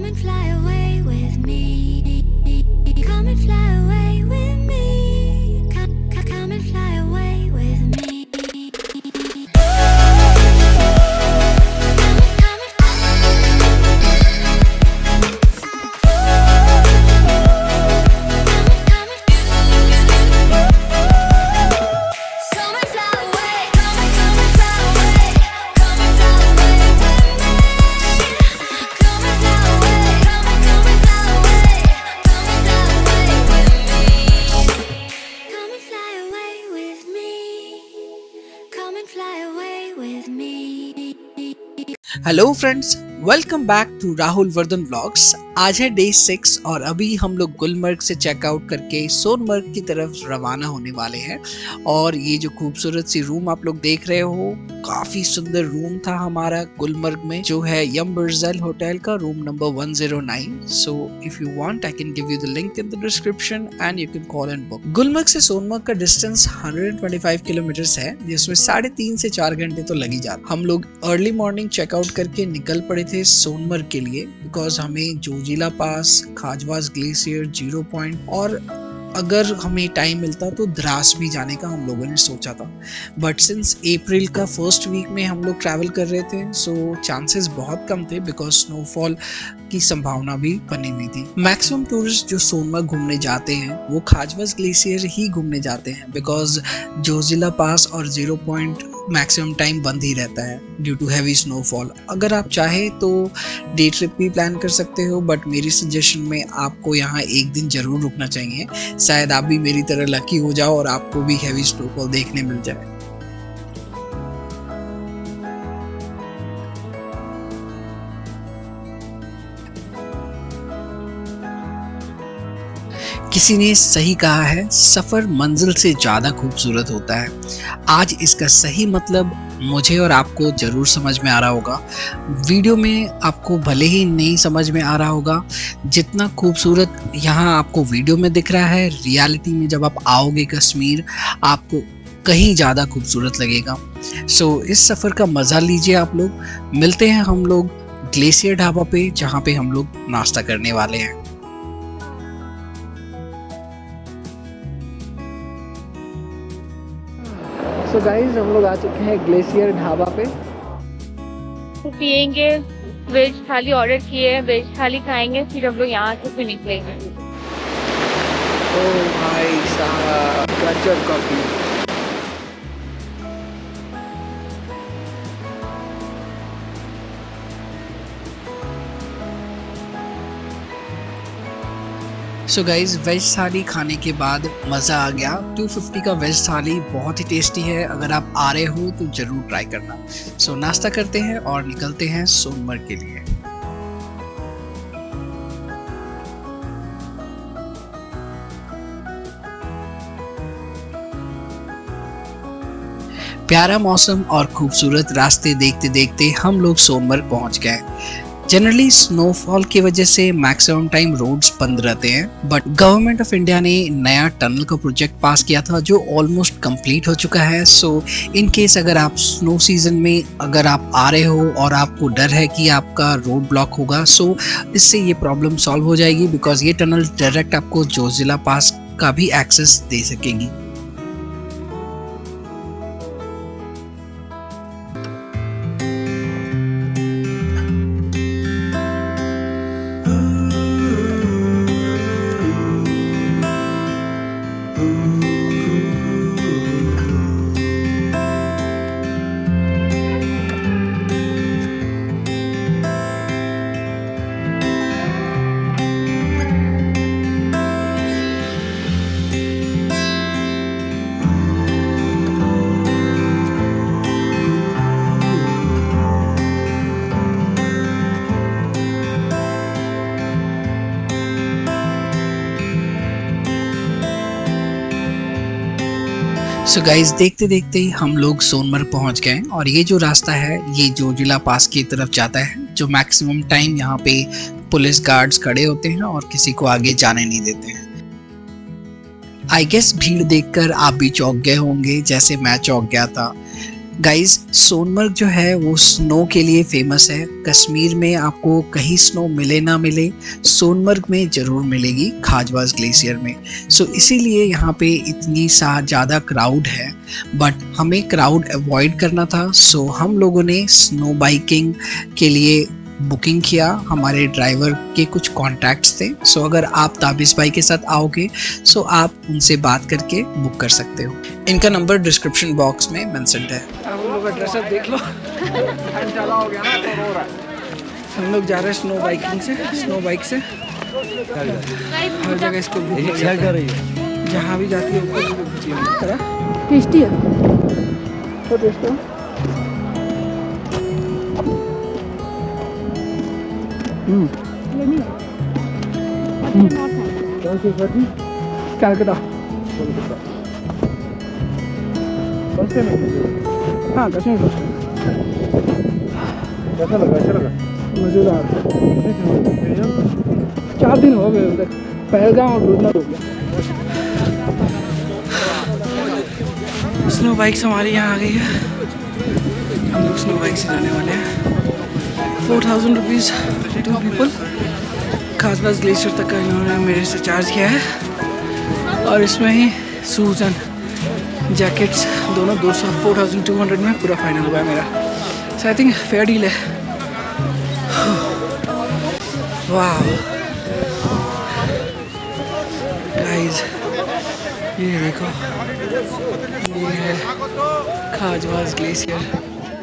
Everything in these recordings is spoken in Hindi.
Come and fly away with me. Come and fly away with me. Come and fly away with me. Hello friends, welcome back to Rahul Vardhan vlogs. आज है डे 6 और अभी हम लोग गुलमर्ग से चेकआउट करके सोनमर्ग की तरफ रवाना होने वाले हैं। और ये जो खूबसूरत सी रूम आप लोग देख रहे हो, काफी सुंदर रूम था हमारा गुलमर्ग में, जो है यम बर्जेल होटल का room number 109। So if you want I can give you the link in the description and you can call and book. Gulmarg से सोनमर्ग का डिस्टेंस 125 किलोमीटर है, जिसमें 3.5 से 4 घंटे तो लग ही जाते। हम लोग अर्ली मॉर्निंग चेकआउट करके निकल पड़े थे सोनमर्ग के लिए, बिकॉज हमें जोजिला पास, खाजवास ग्लेशियर, जीरो पॉइंट और अगर हमें टाइम मिलता तो द्रास भी जाने का हम लोगों ने सोचा था। बट सिंस अप्रैल का फर्स्ट वीक में हम लोग ट्रैवल कर रहे थे, सो चांसेस बहुत कम थे बिकॉज स्नोफॉल की संभावना भी बनी हुई थी। मैक्सिमम टूरिस्ट जो सोनमर्ग घूमने जाते हैं वो खाजवास ग्लेशियर ही घूमने जाते हैं, बिकॉज जोजिला पास और जीरो पॉइंट मैक्सिमम टाइम बंद ही रहता है ड्यू टू हैवी स्नोफॉल। अगर आप चाहे तो डे ट्रिप भी प्लान कर सकते हो, बट मेरी सजेशन में आपको यहाँ एक दिन जरूर रुकना चाहिए। शायद आप भी मेरी तरह लकी हो जाओ और आपको भी हैवी स्नोफॉल देखने मिल जाए। किसी ने सही कहा है, सफर मंजिल से ज्यादा खूबसूरत होता है। आज इसका सही मतलब मुझे और आपको जरूर समझ में आ रहा होगा। वीडियो में आपको भले ही नहीं समझ में आ रहा होगा, जितना खूबसूरत यहाँ आपको वीडियो में दिख रहा है, रियलिटी में जब आप आओगे कश्मीर आपको कहीं ज़्यादा खूबसूरत लगेगा। सो इस सफ़र का मज़ा लीजिए आप लोग। मिलते हैं हम लोग ग्लेशियर ढाबा पे, जहाँ पे हम लोग नाश्ता करने वाले हैं। सो गाइस, हम लोग आ चुके हैं ग्लेशियर ढाबा पे। पियेंगे, वेज थाली ऑर्डर किए, वेज थाली खाएंगे, फिर हम लोग यहाँ से फिर निकलेंगे। ओह भाई साहब, गजब कॉफी। सो गाइज, वेज थाली खाने के बाद मज़ा आ गया। 250 का वेज थाली बहुत ही टेस्टी है। अगर आप आ रहे हो तो ज़रूर ट्राई करना। सो नाश्ता करते हैं और निकलते हैं सोनमर्ग के लिए। प्यारा मौसम और खूबसूरत रास्ते देखते देखते हम लोग सोनमर्ग पहुंच गए। जनरली स्नोफॉल की वजह से मैक्सिमम टाइम रोड्स बंद रहते हैं, बट गवर्नमेंट ऑफ इंडिया ने नया टनल का प्रोजेक्ट पास किया था जो ऑलमोस्ट कंप्लीट हो चुका है। सो इन केस अगर आप स्नो सीजन में अगर आप आ रहे हो और आपको डर है कि आपका रोड ब्लॉक होगा, सो इससे ये प्रॉब्लम सॉल्व हो जाएगी, बिकॉज ये टनल डायरेक्ट आपको जोजिला पास का भी एक्सेस दे सकेगी। सो गाइज, देखते देखते हम लोग सोनमर्ग पहुंच गए और ये जो रास्ता है ये जोजिला पास की तरफ जाता है, जो मैक्सिमम टाइम यहाँ पे पुलिस गार्ड्स खड़े होते हैं और किसी को आगे जाने नहीं देते हैं। आई गेस भीड़ देखकर आप भी चौंक गए होंगे जैसे मैं चौंक गया था। गाइज सोनमर्ग जो है वो स्नो के लिए फेमस है। कश्मीर में आपको कहीं स्नो मिले ना मिले, सोनमर्ग में ज़रूर मिलेगी, खाजवास ग्लेशियर में। सो इसीलिए यहाँ पे इतनी ज़्यादा क्राउड है। बट हमें क्राउड अवॉइड करना था, सो हम लोगों ने स्नो बाइकिंग के लिए बुकिंग किया। हमारे ड्राइवर के कुछ कॉन्टैक्ट्स थे, सो अगर आप ताबिश भाई के साथ आओगे सो आप उनसे बात करके बुक कर सकते हो। इनका नंबर डिस्क्रिप्शन बॉक्स में मेंशन्ड है। हम लोग का ड्रेसअप देख लो, घंटाला हो गया ना तो रो रहा है। हम लोग जा रहे हैं स्नो बाइकिंग से, स्नो बाइक से हर जगह इसको बुक कर रही है, जहाँ भी जाती है ऊपर। टेस्टी है, तो टेस्टी है। कैलकाटा, हाँ कश्मीर। कैसा लगा? अच्छा लगा, मज़ेदार। 4 दिन हो गए उधर, पहलगाम और रुदना हो गया। स्नो बाइक्स हमारी यहाँ आ गई है। हम लोग स्नो बाइक से जाने वाले हैं। 4000 रुपीज़ 2 पीपल। खासबास ग्लेशियर तक का इन्होंने मेरे से चार्ज किया है, और इसमें ही शूज़ एंड जैकेट्स दोनों 4200 में पूरा फाइनल हुआ है मेरा। So I think fair deal है। वाह गाइस, ये देखो, ये है खाजवास ग्लेशियर।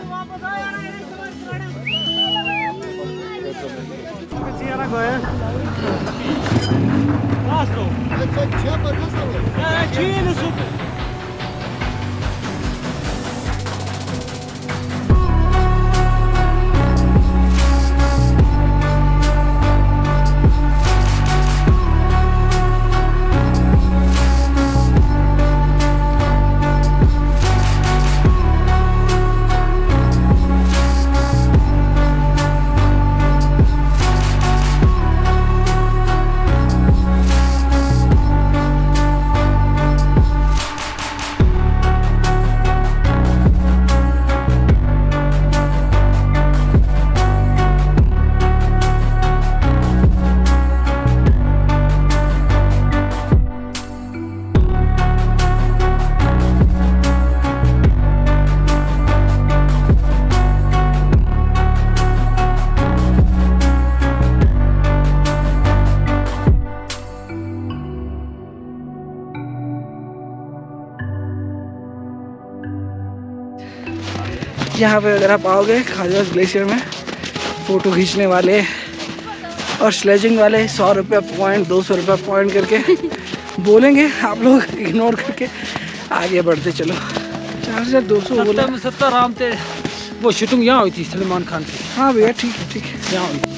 यहाँ पे अगर आप आओगे खाजवास ग्लेशियर में, फ़ोटो खींचने वाले और स्लेजिंग वाले 100 रुपये पॉइंट, 200 रुपये पॉइंट करके बोलेंगे, आप लोग इग्नोर करके आगे बढ़ते चलो। 4200 बोला। 70 आराम से वो शूटिंग यहाँ हुई थी सलमान खान की। हाँ भैया ठीक है, ठीक है, यहाँ हुई।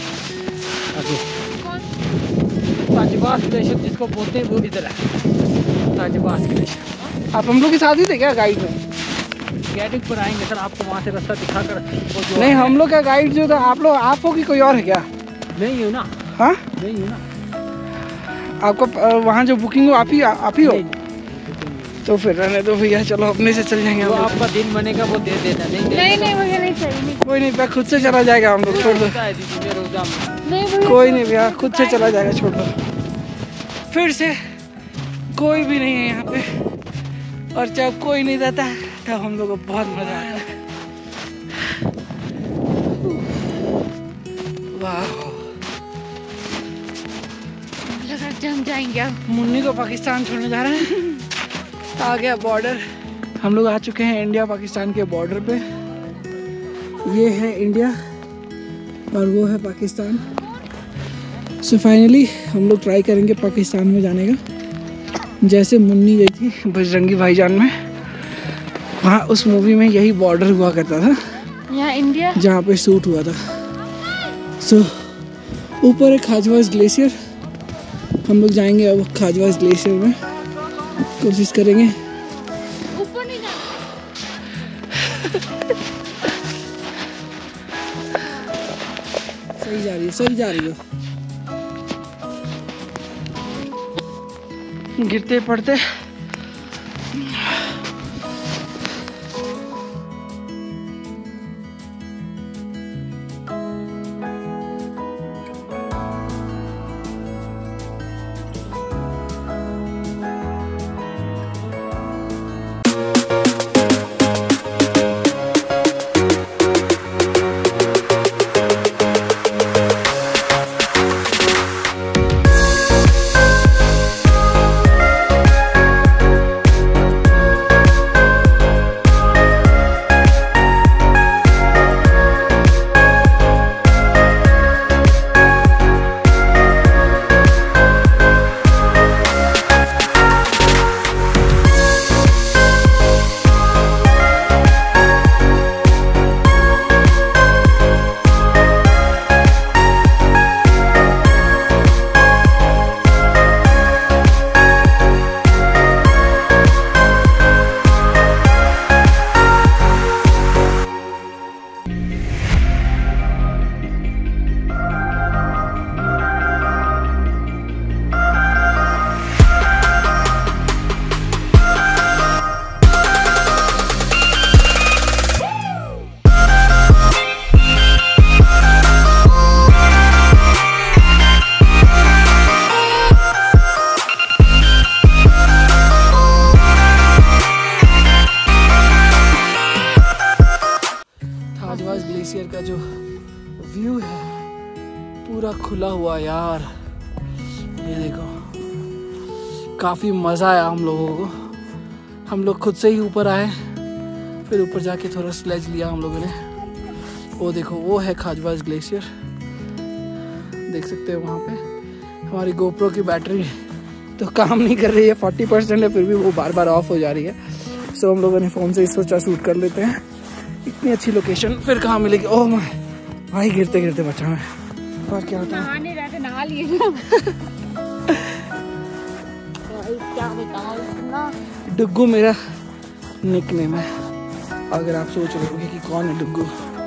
ताजबास ग्लेशियर जिसको बोलते हैं वो इधर है, ताजबास ग्लेशियर। आप हम लोग के साथ ही थे क्या गाइड में? गाइडिंग पर आएंगे सर, आपको वहाँ से रास्ता दिखाकर। नहीं, हम लोग का गाइड जो था आप लोग, आप हो कि कोई और है क्या? नहीं हूँ ना। हाँ नहीं हूँ ना। आपको वहाँ जो बुकिंग हो आप ही हो? तो फिर रहने दो भैया, चलो अपने से चल जाएंगे। आपका दिन बनेगा वो दे देना। नहीं भैया नहीं चाहिए, कोई नहीं भैया, खुद से चला जाएगा। हम लोग छोड़ दो, कोई नहीं भैया, खुद से चला जाएगा, छोड़ दो। फिर से कोई भी नहीं है यहाँ पे, और जब कोई नहीं रहता है तब हम लोग को बहुत मजा आता है। वाह, जम जाएंगे। मुन्नी को पाकिस्तान छोड़ने जा रहे हैं। आ गया बॉर्डर, हम लोग आ चुके हैं इंडिया पाकिस्तान के बॉर्डर पे। ये है इंडिया और वो है पाकिस्तान। सो फाइनली हम लोग ट्राई करेंगे पाकिस्तान में जाने का, जैसे मुन्नी गई थी बजरंगी भाईजान में। वहाँ उस मूवी में यही बॉर्डर हुआ करता था, यहाँ इंडिया जहाँ पे शूट हुआ था। सो ऊपर है खाजवास ग्लेशियर, हम लोग जाएंगे अब खाजवास ग्लेशियर में, कोशिश करेंगे। ऊपर नहीं जाना। सही जा रही है, सही जा रही है। गिरते पड़ते पूरा खुला हुआ यार, ये देखो काफ़ी मज़ा आया हम लोगों को। हम लोग खुद से ही ऊपर आए, फिर ऊपर जाके थोड़ा स्लेज लिया हम लोगों ने। वो देखो वो है खाजबाज ग्लेशियर, देख सकते हो वहाँ पे। हमारी गोप्रो की बैटरी तो काम नहीं कर रही है, 40% है, फिर भी वो बार बार ऑफ हो जा रही है। सो हम लोगों ने फ़ोन से सोचा शूट कर लेते हैं। इतनी अच्छी लोकेशन फिर कहाँ मिलेगी। ओह माय भाई, गिरते गिरते बचा मैं। और क्या होता है, नहा लिए क्या बताऊं, डुग्गू मेरा निकनेम है, अगर आप सोच रहे होंगे कि कौन है डुग्गू।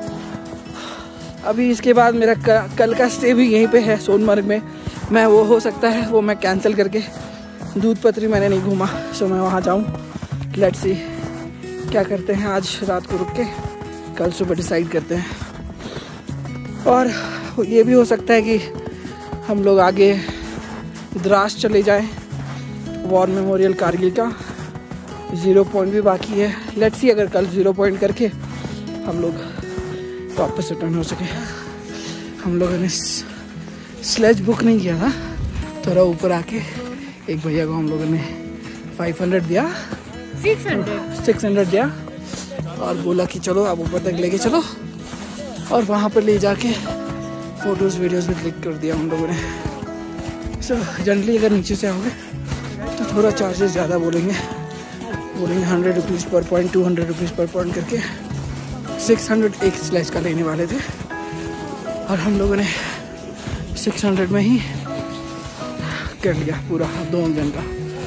अभी इसके बाद मेरा कल का स्टे भी यहीं पे है सोनमर्ग में। मैं वो हो सकता है वो मैं कैंसिल करके, दूध पत्री मैंने नहीं घूमा, सो मैं वहाँ जाऊँ। लेट्स सी क्या करते हैं, आज रात को रुक के कल सुबह डिसाइड करते हैं। और ये भी हो सकता है कि हम लोग आगे द्रास चले जाएं, वॉर मेमोरियल कारगिल का 0 पॉइंट भी बाकी है। लेट्स सी अगर कल 0 पॉइंट करके हम लोग वापस रिटर्न हो सके। हम लोगों ने स्लेज बुक नहीं किया था, थोड़ा ऊपर आके एक भैया को हम लोगों ने 500 दिया, 600 दिया और बोला कि चलो आप ऊपर तक लेके चलो, और वहाँ पर ले जाके फ़ोटोज़ वीडियोज़ भी क्लिक कर दिया हम लोगों ने। सो जनरली अगर नीचे से आओगे तो थोड़ा चार्जेस ज़्यादा बोलेंगे 100 रुपीज़ पर पॉइंट, 200 रुपीज़ पर पॉइंट करके 600 एक स्लेज का लेने वाले थे, और हम लोगों ने 600 में ही कर लिया पूरा 2 दिन का।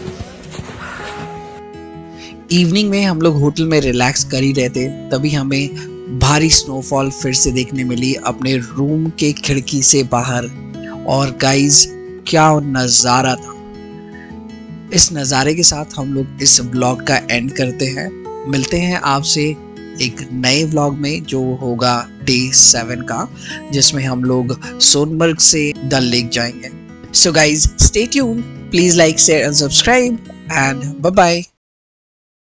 इवनिंग में हम लोग होटल में रिलैक्स कर ही रहे थे, तभी हमें भारी स्नोफॉल फिर से देखने मिली अपने रूम के खिड़की से बाहर। और गाइस क्या नज़ारा था। इस नज़ारे के साथ हम लोग इस व्लॉग का एंड करते हैं। मिलते हैं आपसे एक नए व्लॉग में जो होगा डे 7 का, जिसमें हम लोग सोनमर्ग से डल लेक जाएंगे। So guys stay tuned, please like share and subscribe and bye bye.